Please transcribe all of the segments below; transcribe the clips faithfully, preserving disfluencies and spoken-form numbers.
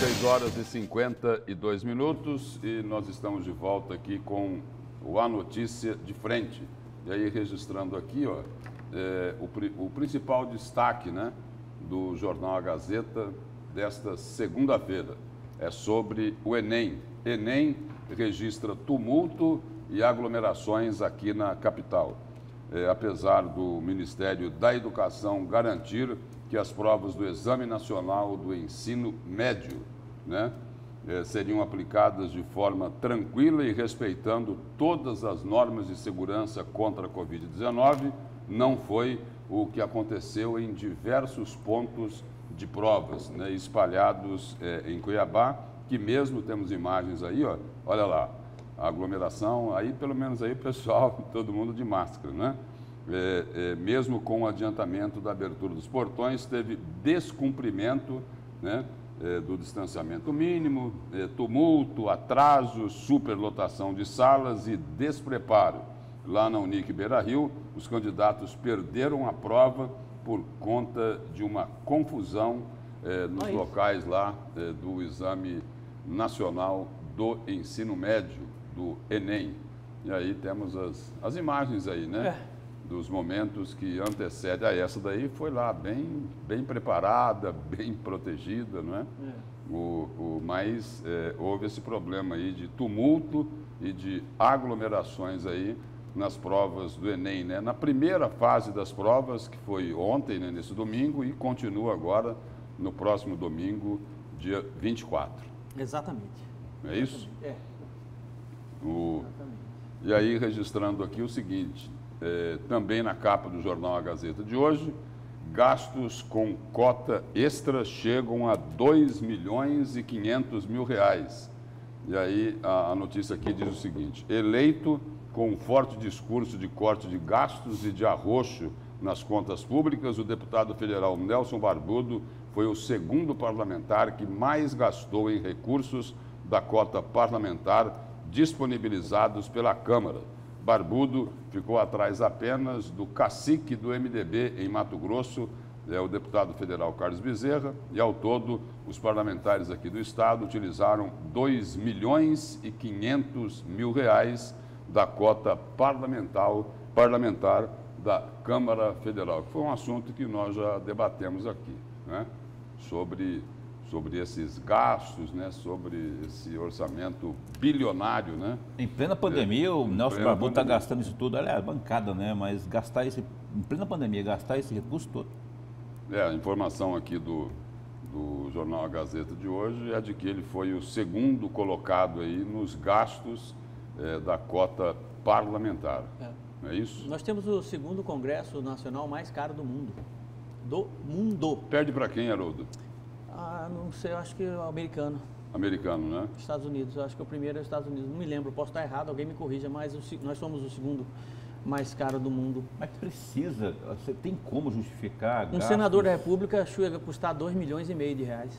seis horas e cinquenta e dois minutos e nós estamos de volta aqui com o A Notícia de Frente. E aí, registrando aqui, ó, é, o, o principal destaque, né, do jornal A Gazeta desta segunda-feira é sobre o Enem. Enem registra tumulto e aglomerações aqui na capital. É, apesar do Ministério da Educação garantir que as provas do Exame Nacional do Ensino Médio, né, eh, seriam aplicadas de forma tranquila e respeitando todas as normas de segurança contra a covid dezenove, não foi o que aconteceu em diversos pontos de provas, né, espalhados eh, em Cuiabá, que mesmo temos imagens aí, ó, olha lá, a aglomeração, aí pelo menos aí, pessoal, todo mundo de máscara, né? É, é, mesmo com o adiantamento da abertura dos portões, teve descumprimento, né, é, do distanciamento mínimo, é, tumulto, atraso, superlotação de salas e despreparo. Lá na Unic Beira-Rio, os candidatos perderam a prova por conta de uma confusão é, nos locais lá é, do Exame Nacional do Ensino Médio, do Enem. E aí temos as, as imagens aí, né? É. Dos momentos que antecedem a essa daí, foi lá bem, bem preparada, bem protegida, não é? É. O, o, mas é, houve esse problema aí de tumulto e de aglomerações aí nas provas do Enem, né? Na primeira fase das provas, que foi ontem, né, nesse domingo, e continua agora no próximo domingo, dia vinte e quatro. Exatamente. É isso? É. O, e aí, registrando aqui o seguinte... É, também na capa do jornal A Gazeta de hoje, gastos com cota extra chegam a dois milhões e quinhentos mil reais. E aí a, a notícia aqui diz o seguinte: eleito com um forte discurso de corte de gastos e de arroxo nas contas públicas, o deputado federal Nelson Barbudo foi o segundo parlamentar que mais gastou em recursos da cota parlamentar disponibilizados pela Câmara. Barbudo ficou atrás apenas do cacique do M D B em Mato Grosso, é o deputado federal Carlos Bezerra, e ao todo os parlamentares aqui do estado utilizaram dois milhões e quinhentos mil reais da cota parlamentar, parlamentar da Câmara Federal, que foi um assunto que nós já debatemos aqui, né? Sobre... sobre esses gastos, né, sobre esse orçamento bilionário, né? Em plena pandemia, é, o Nelson Barbudo está gastando isso tudo, aliás, bancada, né, mas gastar esse, em plena pandemia, gastar esse recurso todo. É, a informação aqui do, do jornal A Gazeta de hoje é de que ele foi o segundo colocado aí nos gastos é, da cota parlamentar, é. Não é isso? Nós temos o segundo congresso nacional mais caro do mundo, do mundo. Perde para quem, Haroldo? Ah, não sei, eu acho que é o americano. Americano, né? Estados Unidos, eu acho que o primeiro é os Estados Unidos. Não me lembro, posso estar errado, alguém me corrija, mas o, nós somos o segundo mais caro do mundo. Mas precisa, você tem como justificar Um gastos? senador da República chega a custar dois milhões e meio de reais.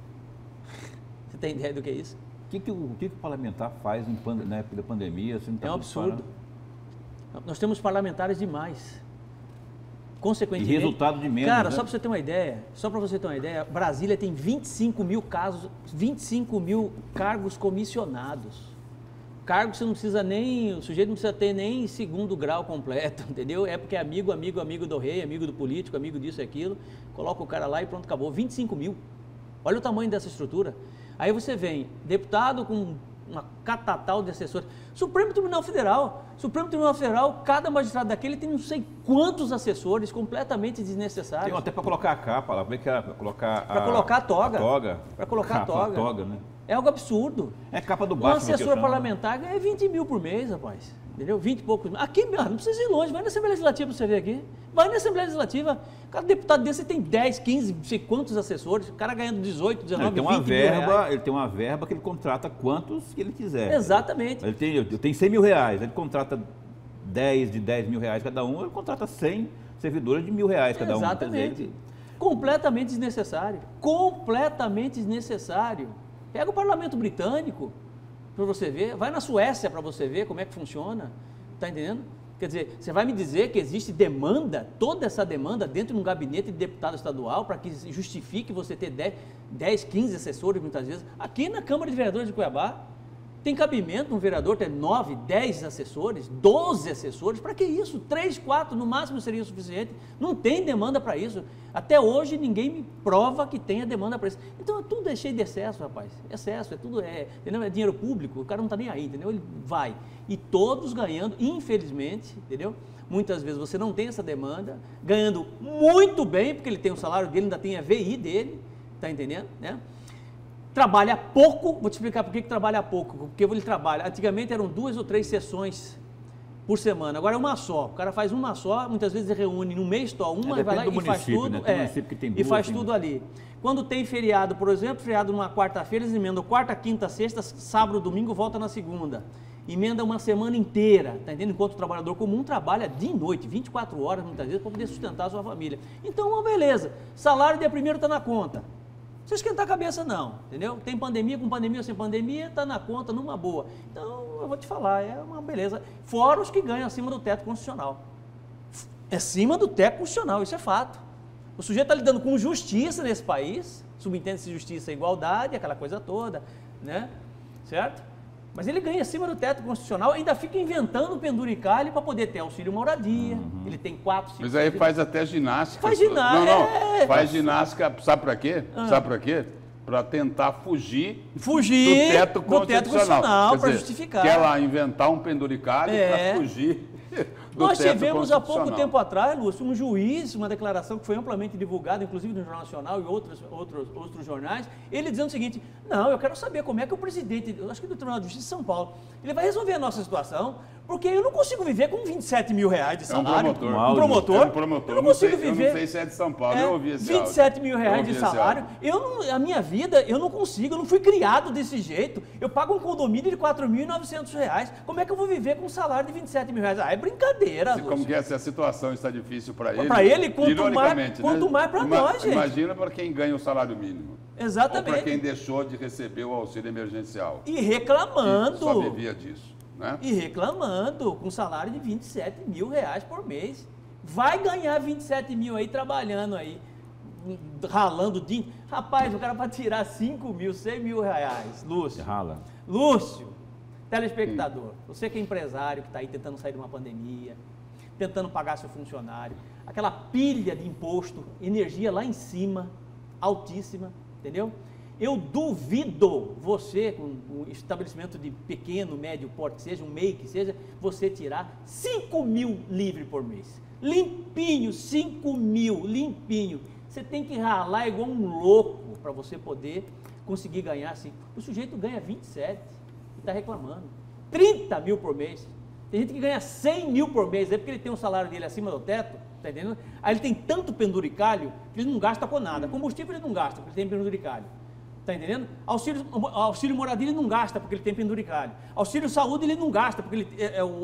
Você tem ideia do que é isso? O que, que, o, que, que o parlamentar faz em, na época da pandemia? Você não tá é um absurdo. Parando? Nós temos parlamentares demais. Consequentemente, e resultado de menos, cara, né? só para você ter uma ideia, só para você ter uma ideia, Brasília tem vinte e cinco mil casos, vinte e cinco mil cargos comissionados. Cargos você não precisa nem, o sujeito não precisa ter nem segundo grau completo, entendeu? É porque é amigo, amigo, amigo do rei, amigo do político, amigo disso e aquilo, coloca o cara lá e pronto, acabou. vinte e cinco mil. Olha o tamanho dessa estrutura. Aí você vem, deputado com uma catatal de assessores. Supremo Tribunal Federal. Supremo Tribunal Federal, cada magistrado daquele tem não sei quantos assessores completamente desnecessários. Tem até para colocar a capa lá, como é que é? Para colocar, pra colocar a toga. A toga. Para colocar capa, a toga. A toga, né? É algo absurdo. É capa do Um Batman. assessor parlamentar ganha vinte mil por mês, rapaz. Entendeu? vinte e poucos mil. Aqui, não precisa ir longe. Vai na Assembleia Legislativa para você ver aqui. Vai na Assembleia Legislativa. Cada deputado desse tem dez, quinze, não sei quantos assessores. O cara ganhando dezoito, dezenove, ele tem uma vinte verba, mil reais. Ele tem uma verba que ele contrata quantos que ele quiser. Exatamente. Ele tem, eu tenho cem mil reais, ele contrata dez de dez mil reais cada um, ele contrata cem servidores de mil reais cada um. Exatamente. Ele... Completamente desnecessário. Completamente desnecessário. Pega o parlamento britânico para você ver, vai na Suécia para você ver como é que funciona, tá entendendo? Quer dizer, você vai me dizer que existe demanda, toda essa demanda dentro de um gabinete de deputado estadual para que justifique você ter dez, quinze assessores muitas vezes. Aqui na Câmara de Vereadores de Cuiabá, tem cabimento um vereador ter nove, dez assessores, doze assessores? Para que isso? Três, quatro no máximo seria o suficiente. Não tem demanda para isso. Até hoje ninguém me prova que tenha demanda para isso. Então tudo é cheio de excesso, rapaz. Excesso, é tudo, é, entendeu? É dinheiro público, o cara não está nem aí, entendeu? Ele vai. E todos ganhando, infelizmente, entendeu? Muitas vezes você não tem essa demanda, ganhando muito bem, porque ele tem o salário dele, ainda tem a V I dele, tá entendendo? Né? Trabalha pouco, vou te explicar por que que trabalha pouco, porque ele trabalha, antigamente eram duas ou três sessões por semana, agora é uma só, o cara faz uma só, muitas vezes reúne no mês só, uma, é, vai lá e faz tudo, né? Tem é, município que tem duas, e faz tem tudo duas. ali. Quando tem feriado, por exemplo, feriado numa quarta-feira, eles emendam quarta, quinta, sexta, sábado, domingo, volta na segunda. Emenda uma semana inteira, tá entendendo? Enquanto o trabalhador comum trabalha dia e noite, vinte e quatro horas muitas vezes, para poder sustentar a sua família. Então, uma beleza, salário dia primeiro está na conta. Não precisa esquentar a cabeça não, entendeu? Tem pandemia, com pandemia ou sem pandemia, está na conta, numa boa. Então, eu vou te falar, é uma beleza. Fora os que ganham acima do teto constitucional. Acima do teto constitucional, isso é fato. O sujeito está lidando com justiça nesse país, subentende-se justiça e igualdade, aquela coisa toda, né? Certo? Mas ele ganha acima do teto constitucional, ainda fica inventando penduricalho para poder ter auxílio moradia. Uhum. Ele tem quatro, cinco... Mas aí faz até ginástica. Faz ginástica. Não, não, é, faz ginástica, sabe para quê? Ah. Sabe para quê? Para tentar fugir, fugir do teto do teto constitucional, para justificar. Quer lá inventar um penduricalho é. para fugir do Nós teto tivemos há pouco tempo atrás, Lúcio, um juiz, uma declaração que foi amplamente divulgada, inclusive no Jornal Nacional e outros, outros, outros jornais, ele dizendo o seguinte: não, eu quero saber como é que o presidente, eu acho que do Tribunal de Justiça de São Paulo, ele vai resolver a nossa situação, porque eu não consigo viver com vinte e sete mil reais de salário. É um promotor. Um promotor. É um promotor. Eu não consigo não sei, viver. Eu não sei se é de São Paulo, é, eu ouvi esse vinte e sete mil reais de salário. Eu não, a minha vida, eu não consigo, eu não fui criado desse jeito. Eu pago um condomínio de quatro mil e novecentos reais. Como é que eu vou viver com um salário de vinte e sete mil reais? Ah, é brincadeira, Lúcio. Como que é, se a situação está difícil para ele? Para ele, quanto mais, né? quanto mais para Ima, nós, gente. Imagina para quem ganha o salário mínimo. Exatamente. Ou para quem deixou de receber o auxílio emergencial. E reclamando. E só vivia disso. Né? E reclamando, com salário de vinte e sete mil reais por mês. Vai ganhar vinte e sete mil aí trabalhando aí, ralando dinheiro. Rapaz, o cara vai tirar cinco mil, seis mil reais. Lúcio. Rala. Lúcio, telespectador, hum. você que é empresário, que está aí tentando sair de uma pandemia, tentando pagar seu funcionário, aquela pilha de imposto, energia lá em cima, altíssima, entendeu? Eu duvido você, com um estabelecimento de pequeno, médio porte, que seja um M E I, que seja, você tirar cinco mil livre por mês. Limpinho, cinco mil, limpinho. Você tem que ralar igual um louco para você poder conseguir ganhar assim. O sujeito ganha vinte e sete e está reclamando. trinta mil por mês. Tem gente que ganha cem mil por mês, é porque ele tem um salário dele acima do teto, tá entendendo? Aí ele tem tanto penduricalho que ele não gasta com nada. Combustível ele não gasta, porque ele tem penduricalho. Está entendendo? Auxílio, auxílio moradia ele não gasta porque ele tem penduricalho. Auxílio saúde ele não gasta porque ele, é, é, o,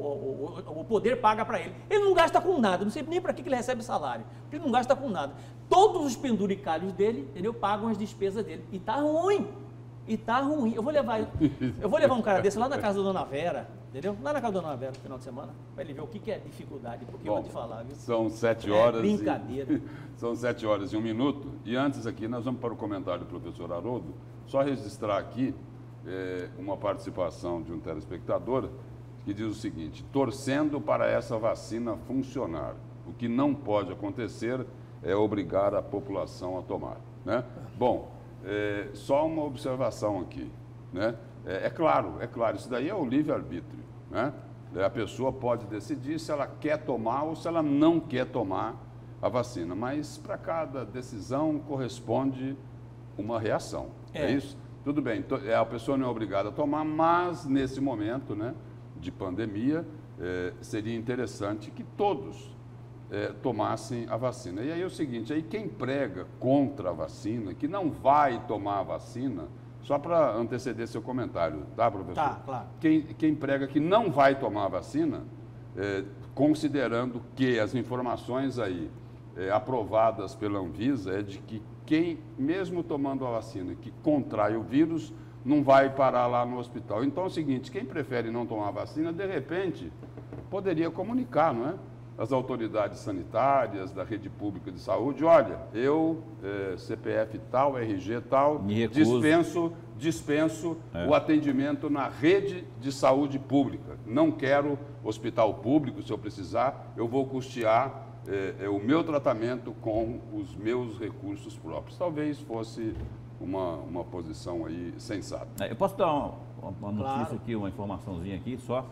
o, o, o poder paga para ele. Ele não gasta com nada, não sei nem para que ele recebe salário. Porque ele não gasta com nada. Todos os penduricalhos dele, entendeu? Pagam as despesas dele. E tá ruim. E tá ruim. Eu vou levar, eu vou levar um cara desse lá na casa da Dona Vera, entendeu? Lá na casa da Dona Vera no final de semana, para ele ver o que, que é dificuldade, porque Bom, eu vou te falar, viu? São sete horas. É brincadeira. E, são sete horas e um minuto. E antes aqui, nós vamos para o comentário do professor Haroldo. Só registrar aqui é, uma participação de um telespectador que diz o seguinte: torcendo para essa vacina funcionar. O que não pode acontecer é obrigar a população a tomar, né? Bom, É, só uma observação aqui, né? É, é claro, é claro, isso daí é o livre-arbítrio, né? A pessoa pode decidir se ela quer tomar ou se ela não quer tomar a vacina, mas para cada decisão corresponde uma reação, é, é isso? Tudo bem, a pessoa não é obrigada a tomar, mas nesse momento, né, de pandemia, é, seria interessante que todos É, tomassem a vacina. E aí é o seguinte, aí quem prega contra a vacina, que não vai tomar a vacina, só para anteceder seu comentário, tá, professor? Tá, claro. Quem, quem prega que não vai tomar a vacina, é, considerando que as informações aí é, aprovadas pela Anvisa é de que quem, mesmo tomando a vacina, que contrai o vírus, não vai parar lá no hospital. Então é o seguinte, quem prefere não tomar a vacina, de repente, poderia comunicar, não é? As autoridades sanitárias, da rede pública de saúde, olha, eu, eh, C P F tal, R G tal, dispenso, dispenso é. o atendimento na rede de saúde pública. Não quero hospital público, se eu precisar, eu vou custear eh, o meu tratamento com os meus recursos próprios. Talvez fosse uma, uma posição aí sensata. Eu posso dar uma, uma notícia claro. aqui, uma informaçãozinha aqui só.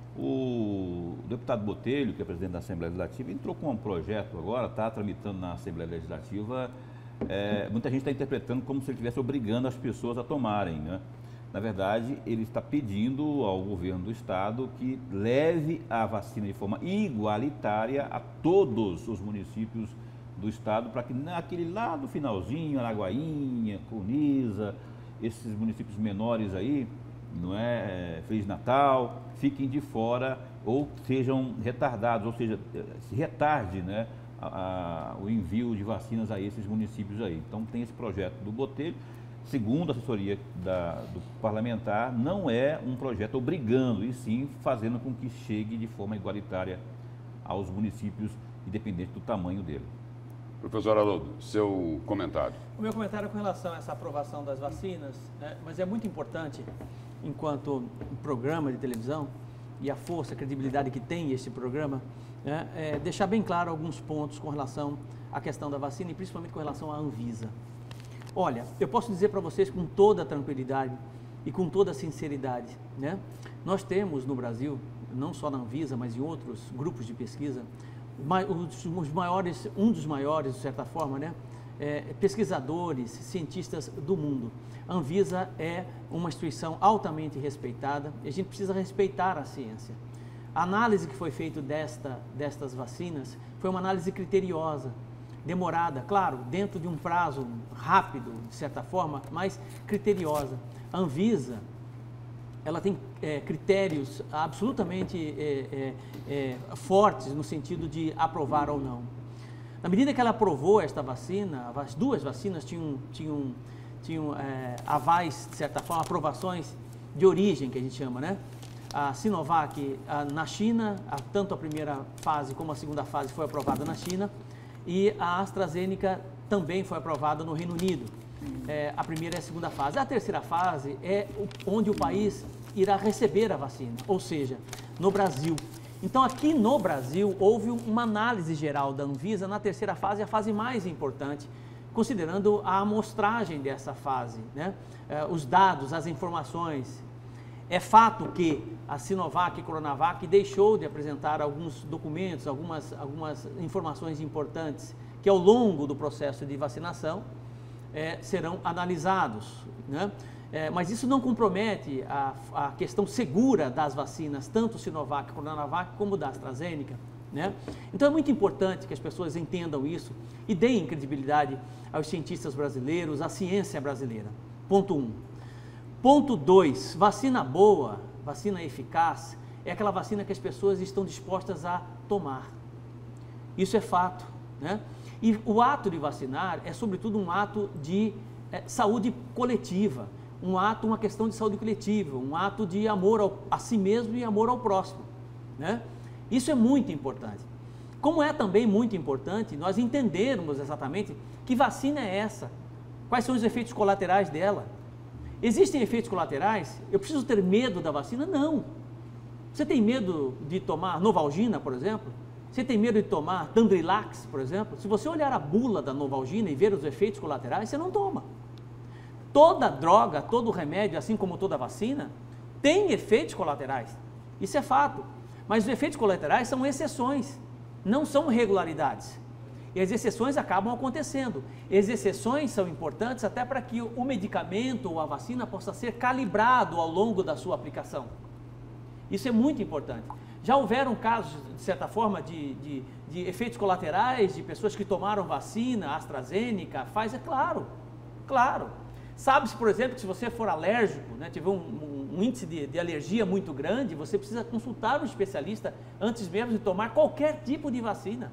O deputado Botelho, que é presidente da Assembleia Legislativa, entrou com um projeto agora, está tramitando na Assembleia Legislativa. É, muita gente está interpretando como se ele estivesse obrigando as pessoas a tomarem, né? Na verdade, ele está pedindo ao governo do Estado que leve a vacina de forma igualitária a todos os municípios do Estado, para que naquele lá do finalzinho, Araguainha, Cuniza, esses municípios menores aí, não é, Feliz Natal, fiquem de fora ou sejam retardados, ou seja, se retarde, né, a, a, o envio de vacinas a esses municípios aí. Então tem esse projeto do Botelho, segundo a assessoria da, do parlamentar, não é um projeto obrigando, e sim fazendo com que chegue de forma igualitária aos municípios, independente do tamanho dele. Professor Haroldo, seu comentário. O meu comentário é com relação a essa aprovação das vacinas, né, mas é muito importante, enquanto um programa de televisão, e a força, a credibilidade que tem esse programa, né, é deixar bem claro alguns pontos com relação à questão da vacina e principalmente com relação à Anvisa. Olha, eu posso dizer para vocês com toda a tranquilidade e com toda a sinceridade, né, nós temos no Brasil, não só na Anvisa, mas em outros grupos de pesquisa, os maiores, um dos maiores, de certa forma, né, é, pesquisadores, cientistas do mundo. A Anvisa é uma instituição altamente respeitada e a gente precisa respeitar a ciência. A análise que foi feita desta, destas vacinas foi uma análise criteriosa, demorada, claro, dentro de um prazo rápido, de certa forma, mas criteriosa. A Anvisa, ela tem é, critérios absolutamente é, é, é, fortes no sentido de aprovar ou não. Na medida que ela aprovou esta vacina, as duas vacinas tinham, tinham, tinham é, avais, de certa forma, aprovações de origem, que a gente chama, né? A Sinovac a, na China, a, tanto a primeira fase como a segunda fase foi aprovada na China, e a AstraZeneca também foi aprovada no Reino Unido, é, a primeira e a segunda fase. A terceira fase é onde o país irá receber a vacina, ou seja, no Brasil. Então, aqui no Brasil, houve uma análise geral da Anvisa na terceira fase, a fase mais importante, considerando a amostragem dessa fase, né? É, os dados, as informações. É fato que a Sinovac e Coronavac deixou de apresentar alguns documentos, algumas, algumas informações importantes que ao longo do processo de vacinação é, serão analisados, né? É, mas isso não compromete a, a questão segura das vacinas, tanto Sinovac, Coronavac, como da AstraZeneca, né? Então é muito importante que as pessoas entendam isso e deem credibilidade aos cientistas brasileiros, à ciência brasileira. Ponto um. Ponto dois, vacina boa, vacina eficaz, é aquela vacina que as pessoas estão dispostas a tomar. Isso é fato, né? E o ato de vacinar é sobretudo um ato de é, saúde coletiva, um ato, uma questão de saúde coletiva, um ato de amor ao, a si mesmo e amor ao próximo, né? Isso é muito importante. Como é também muito importante nós entendermos exatamente que vacina é essa, quais são os efeitos colaterais dela. Existem efeitos colaterais? Eu preciso ter medo da vacina? Não. Você tem medo de tomar Novalgina, por exemplo? Você tem medo de tomar Tandrilax, por exemplo? Se você olhar a bula da Novalgina e ver os efeitos colaterais, você não toma. Toda droga, todo remédio, assim como toda vacina, tem efeitos colaterais. Isso é fato. Mas os efeitos colaterais são exceções, não são regularidades. E as exceções acabam acontecendo. As exceções são importantes até para que o medicamento ou a vacina possa ser calibrado ao longo da sua aplicação. Isso é muito importante. Já houveram casos, de certa forma, de, de, de efeitos colaterais de pessoas que tomaram vacina, AstraZeneca, Pfizer, claro, claro. Sabe-se, por exemplo, que se você for alérgico, né, tiver um, um, um índice de, de alergia muito grande, você precisa consultar um especialista antes mesmo de tomar qualquer tipo de vacina.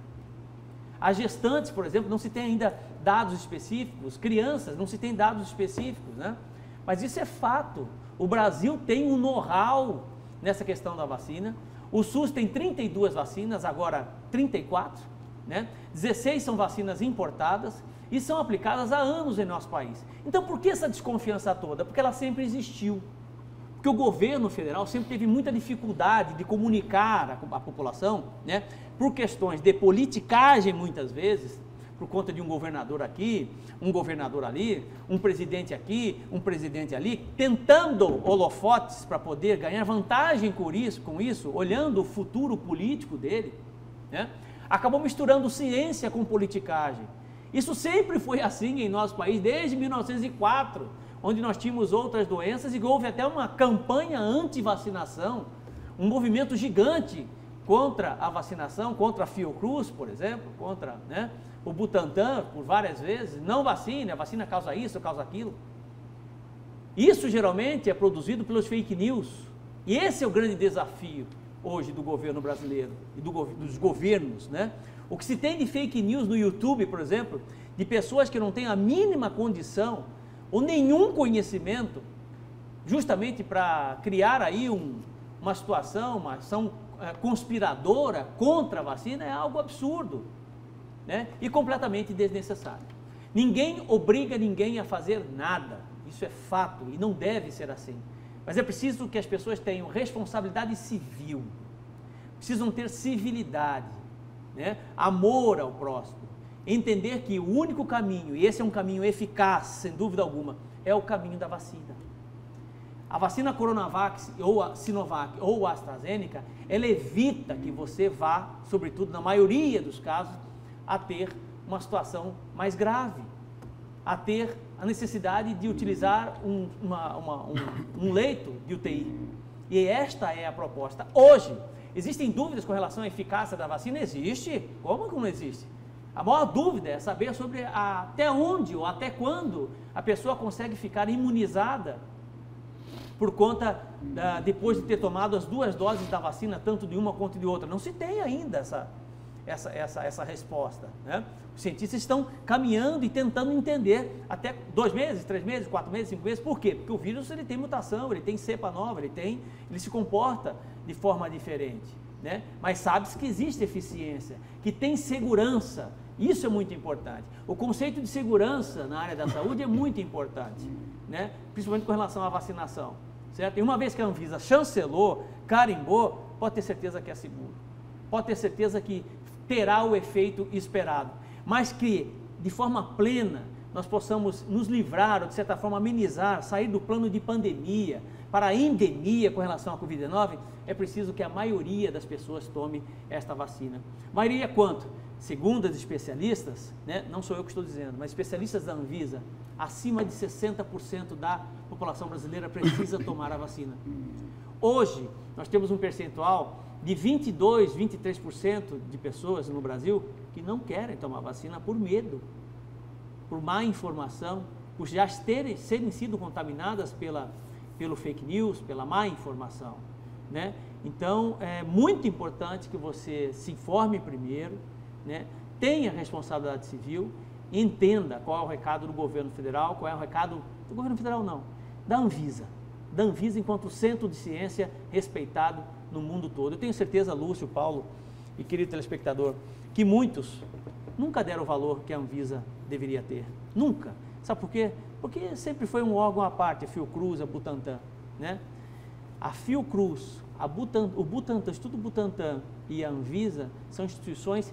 As gestantes, por exemplo, não se tem ainda dados específicos, crianças não se tem dados específicos, né? Mas isso é fato. O Brasil tem um know-how nessa questão da vacina. O SUS tem trinta e duas vacinas, agora trinta e quatro, né? dezesseis são vacinas importadas e são aplicadas há anos em nosso país. Então, por que essa desconfiança toda? Porque ela sempre existiu. Porque o governo federal sempre teve muita dificuldade de comunicar a, a população, né? Por questões de politicagem, muitas vezes, por conta de um governador aqui, um governador ali, um presidente aqui, um presidente ali, tentando holofotes para poder ganhar vantagem com isso, com isso, olhando o futuro político dele, né? Acabou misturando ciência com politicagem. Isso sempre foi assim em nosso país, desde mil novecentos e quatro, onde nós tínhamos outras doenças e houve até uma campanha anti-vacinação, um movimento gigante contra a vacinação, contra a Fiocruz, por exemplo, contra, né, o Butantan, por várias vezes, não vacine, a vacina causa isso, causa aquilo. Isso geralmente é produzido pelos fake news. E esse é o grande desafio hoje do governo brasileiro e do, dos governos, né? O que se tem de fake news no YouTube, por exemplo, de pessoas que não têm a mínima condição ou nenhum conhecimento, justamente para criar aí um, uma situação, uma ação é, conspiradora contra a vacina, é algo absurdo, né? E completamente desnecessário. Ninguém obriga ninguém a fazer nada, isso é fato e não deve ser assim. Mas é preciso que as pessoas tenham responsabilidade civil, precisam ter civilidade, né? Amor ao próximo, entender que o único caminho, e esse é um caminho eficaz, sem dúvida alguma, é o caminho da vacina. A vacina Coronavac, ou a Sinovac, ou a AstraZeneca, ela evita que você vá, sobretudo na maioria dos casos, a ter uma situação mais grave, a ter a necessidade de utilizar um, uma, uma, um, um leito de U T I. E esta é a proposta. Hoje, existem dúvidas com relação à eficácia da vacina? Existe. Como que não existe? A maior dúvida é saber sobre a, até onde ou até quando a pessoa consegue ficar imunizada por conta, da, depois de ter tomado as duas doses da vacina, tanto de uma quanto de outra. Não se tem ainda essa, essa, essa, essa resposta, né? Os cientistas estão caminhando e tentando entender até dois meses, três meses, quatro meses, cinco meses. Por quê? Porque o vírus ele tem mutação, ele tem cepa nova, ele, tem, ele se comporta de forma diferente, né? Mas sabe-se que existe eficiência, que tem segurança. Isso é muito importante. O conceito de segurança na área da saúde é muito importante, né? Principalmente com relação à vacinação, certo? E uma vez que a Anvisa chancelou, carimbou, pode ter certeza que é seguro. Pode ter certeza que terá o efeito esperado, mas que de forma plena nós possamos nos livrar, ou de certa forma amenizar, sair do plano de pandemia para a endemia com relação à covid dezenove, é preciso que a maioria das pessoas tome esta vacina. Maioria quanto? Segundo as especialistas, né, não sou eu que estou dizendo, mas especialistas da Anvisa, acima de sessenta por cento da população brasileira precisa tomar a vacina. Hoje, nós temos um percentual de vinte e dois, vinte e três por cento de pessoas no Brasil que não querem tomar vacina por medo, por má informação, por já terem, serem sido contaminadas pela, pelo fake news, pela má informação, né? Então, é muito importante que você se informe primeiro, né? Tenha responsabilidade civil, entenda qual é o recado do governo federal, qual é o recado do governo federal não, da Anvisa, da Anvisa enquanto centro de ciência respeitado no mundo todo. Eu tenho certeza, Lúcio, Paulo e querido telespectador, que muitos nunca deram o valor que a Anvisa deveria ter, nunca. Sabe por quê? Porque sempre foi um órgão à parte, a Fiocruz, a Butantan, né? A Fiocruz, a Butan, o Butantan, o Instituto Butantan e a Anvisa são instituições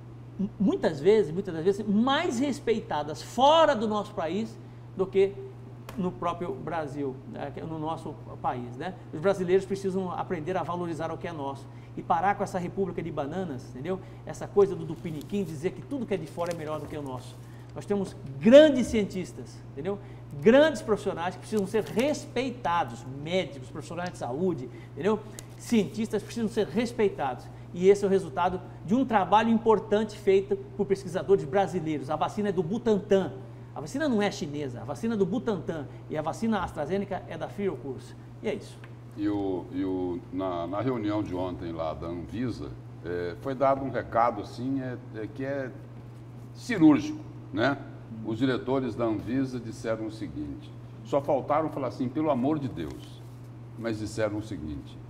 muitas vezes, muitas das vezes, mais respeitadas fora do nosso país do que no próprio Brasil, né, no nosso país, né? Os brasileiros precisam aprender a valorizar o que é nosso e parar com essa república de bananas, entendeu? Essa coisa do tupiniquim, dizer que tudo que é de fora é melhor do que o nosso. Nós temos grandes cientistas, entendeu? Grandes profissionais que precisam ser respeitados, médicos, profissionais de saúde, entendeu? Cientistas precisam ser respeitados. E esse é o resultado de um trabalho importante feito por pesquisadores brasileiros. A vacina é do Butantan. A vacina não é chinesa, a vacina é do Butantan. E a vacina AstraZeneca é da Fiocruz. E é isso. E, o, e o, na, na reunião de ontem lá da Anvisa, é, foi dado um recado assim, é, é, que é cirúrgico, né? Os diretores da Anvisa disseram o seguinte, só faltaram falar assim, pelo amor de Deus, mas disseram o seguinte,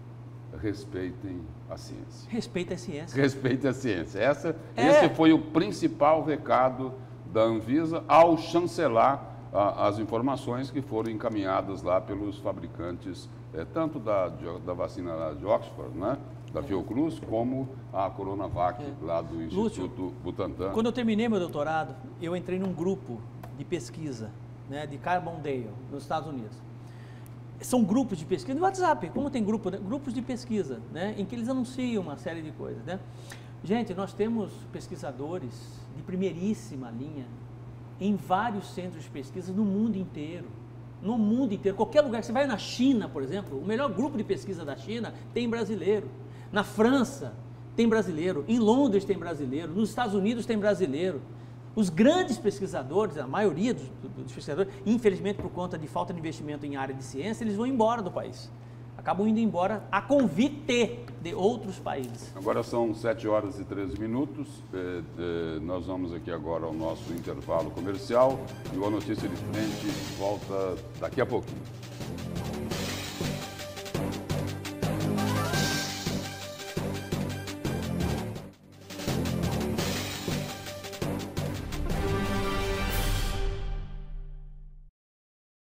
respeitem a ciência. Respeita a ciência. Respeitem a ciência. Essa, É. Esse foi o principal recado da Anvisa ao chancelar a, as informações que foram encaminhadas lá pelos fabricantes, é, tanto da, da vacina lá de Oxford, né, da Fiocruz, como a Coronavac, É. lá do Instituto Lúcio, Butantan. Quando eu terminei meu doutorado, eu entrei num grupo de pesquisa, né, de Carbondale, nos Estados Unidos. São grupos de pesquisa no WhatsApp, como tem grupo, né, grupos de pesquisa, né, em que eles anunciam uma série de coisas, né? Gente, nós temos pesquisadores de primeiríssima linha em vários centros de pesquisa no mundo inteiro. No mundo inteiro, qualquer lugar. Você vai na China, por exemplo, o melhor grupo de pesquisa da China tem brasileiro. Na França tem brasileiro, em Londres tem brasileiro, nos Estados Unidos tem brasileiro. Os grandes pesquisadores, a maioria dos, dos pesquisadores, infelizmente por conta de falta de investimento em área de ciência, eles vão embora do país. Acabam indo embora a convite de outros países. Agora são sete horas e treze minutos. É, é, nós vamos aqui agora ao nosso intervalo comercial e o A Notícia de Frente volta daqui a pouquinho.